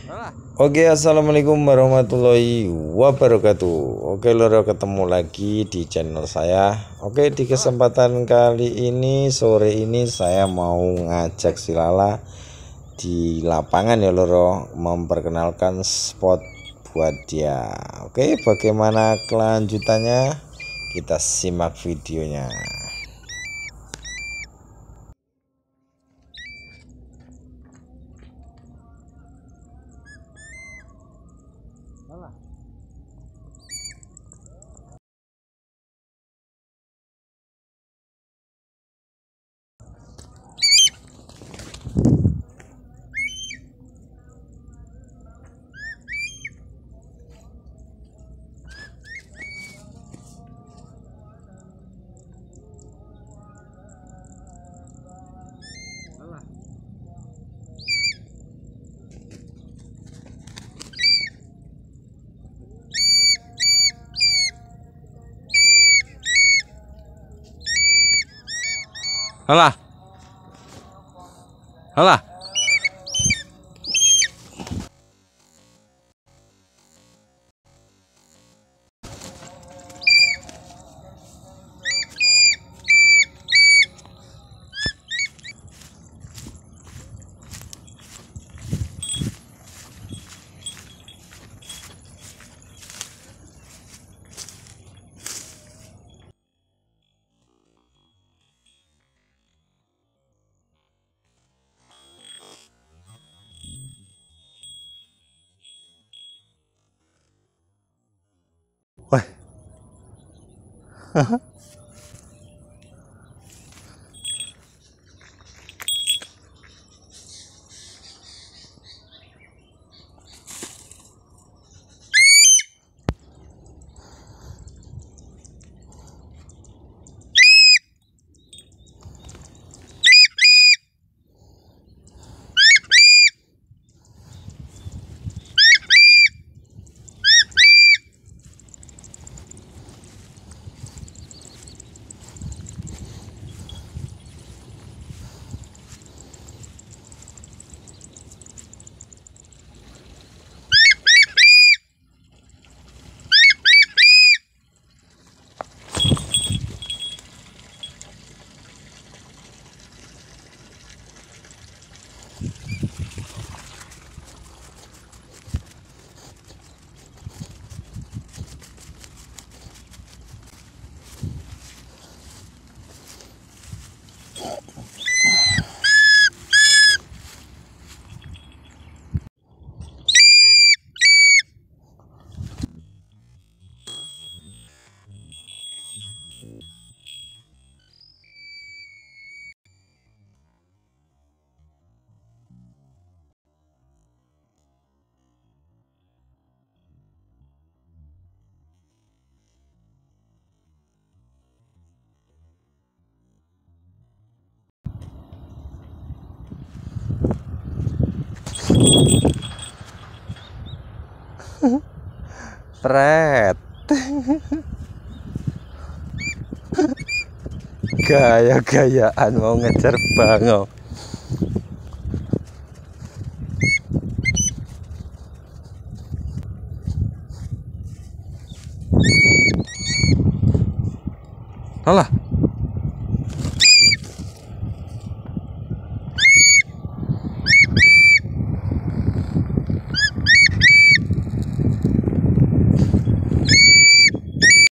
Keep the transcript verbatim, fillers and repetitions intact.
Oke, assalamualaikum warahmatullahi wabarakatuh. Oke loro, ketemu lagi di channel saya. Oke, di kesempatan kali ini, sore ini saya mau ngajak si Lala di lapangan ya loro, memperkenalkan spot buat dia. Oke, bagaimana kelanjutannya? Kita simak videonya. Alah, alah. Wah. Pret. Gaya-gayaan mau ngejar bangau. Alah.